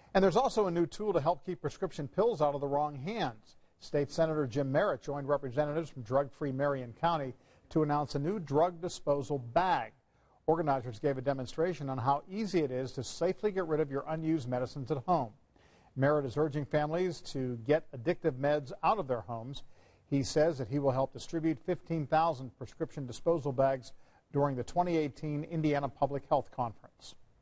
And there's also a new tool to help keep prescription pills out of the wrong hands. State Senator Jim Merritt joined representatives from drug-free Marion County to announce a new drug disposal bag. Organizers gave a demonstration on how easy it is to safely get rid of your unused medicines at home. Merritt is urging families to get addictive meds out of their homes. He says that he will help distribute 15,000 prescription disposal bags during the 2018 Indiana Public Health Conference.